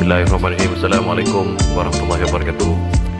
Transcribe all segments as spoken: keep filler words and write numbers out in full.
Bismillahirrahmanirrahim. Assalamualaikum warahmatullahi wabarakatuh.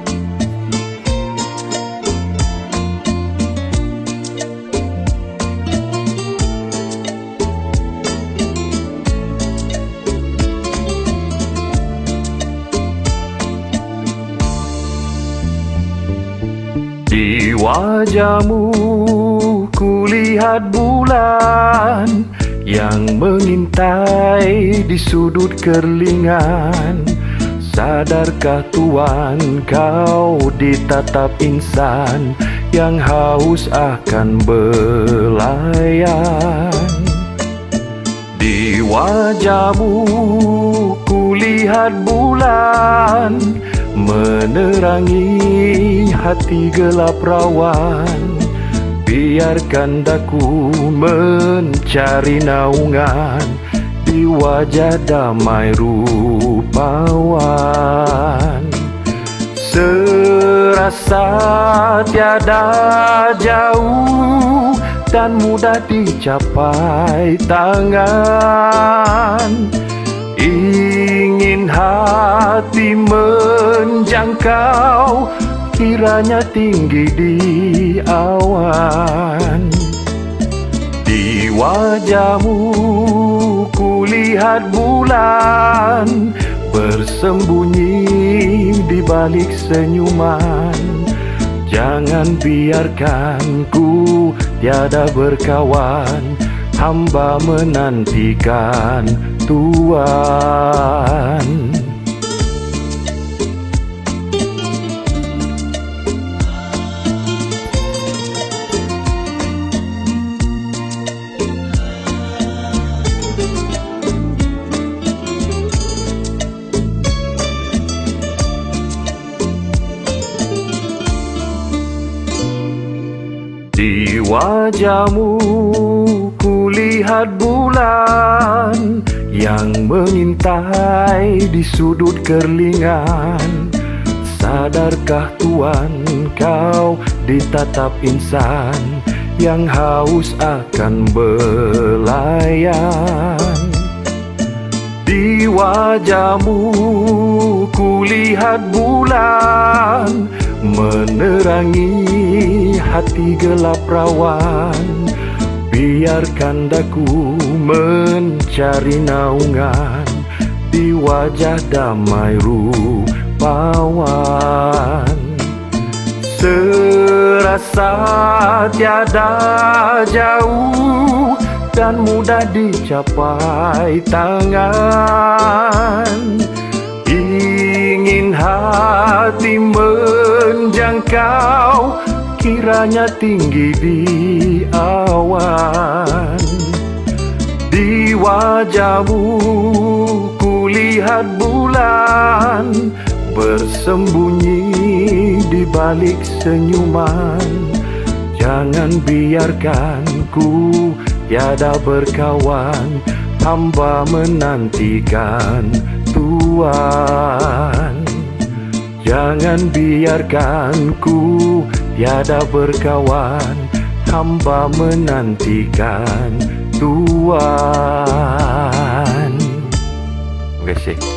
Di wajahmu kulihat bulan yang mengintai di sudut kerlingan. Sadarkah Tuan kau ditatap insan yang haus akan belayan? Di wajahmu kulihat bulan menerangi hati gelap rawan. Biarkan daku mencari naungan di wajah damai rupawan. Serasa tiada jauh dan mudah dicapai tangan. Ingin hati menjangkau, kiranya tinggi di awan. Di wajahmu kulihat bulan bersembunyi di balik senyuman. Jangan biarkan ku tiada berkawan, hamba menantikan Tuan. Di wajahmu kulihat bulan yang mengintai di sudut kerlingan. Sadarkah Tuan kau ditatap insan yang haus akan belayan? Di wajahmu kulihat bulan menerangi hati gelap rawan. Biarkan daku mencari naungan di wajah damai rupawan. Serasa tiada jauh dan mudah dicapai tangan. Ingin hati menjangkau, kiranya tinggi di awan. Di wajahmu kulihat bulan bersembunyi di balik senyuman. Jangan biarkan ku tiada berkawan, hamba menantikan Tuan. Jangan biarkan ku tiada berkawan, hamba menantikan Tuan. Terima kasih.